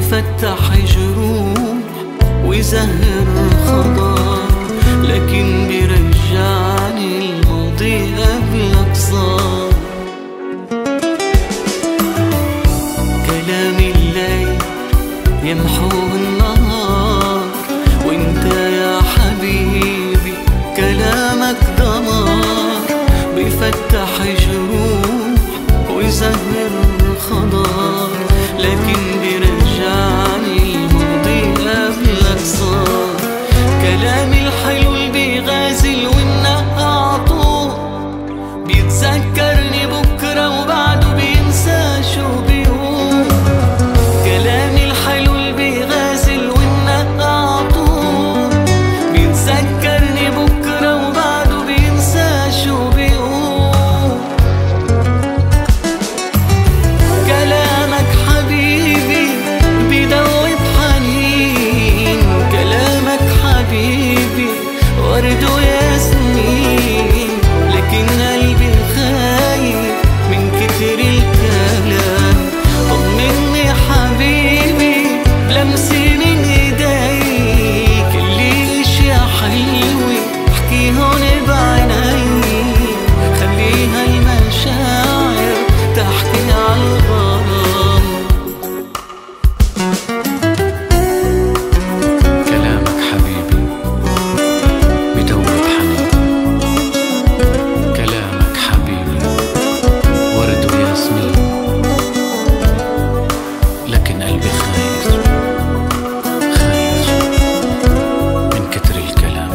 بيفتح جروح ويزهر خضار، لكن بيرجعني الماضي قبلك صار. كلام الليل يمحو النهار، وانت يا حبيبي كلامك دمار، بيفتح جروح ويزهر خضار، لكن بيرجعني الماضي قبلك صار. كلامي الحلو اللي بيغازل والنقع عطول، بيتذكرني بكرة وبعده بينسى شو بيقول. كلامي الحلو اللي بيغازل والنقع عطول، بيتذكرني بكرة وبعده بينسى شو بيقول. كلامك حبيبي بيدوب حنين، كلامك حبيبي ورد وياسمين، لكن قلبي خايف من كتر الكلام. طمني حبيبي بلمسي من ايديك، اللي اشياء حلوة احكي هون بعيني، خليها المشاعر تحكي عالغرام. كلامك حبيبي بدوب حنين، كلامك حبيبي ورد وياسمين، لكن قلبي خايف من كتر الكلام.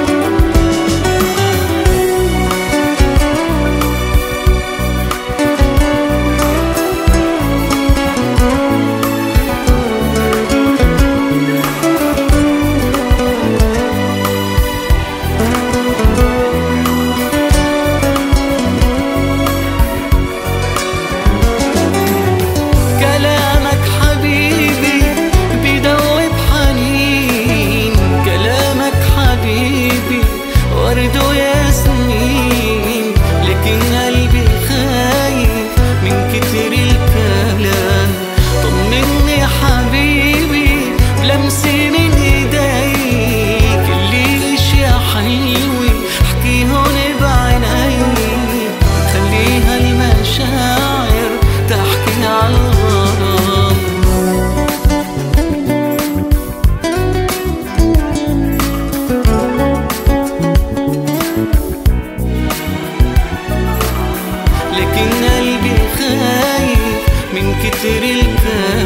كلامك حبيبي بيدوب حنين، كلامك حبيبي ورد وياسمين، لكن قلبي خايف من كتر الكلام. طمني حبيبي بلمسي من ايديك، اللي اشياء حلوة احكي هون بعيني، خليها المشاعر تحكي عالغرام. لكن قلبي خايف من كتر الكلام.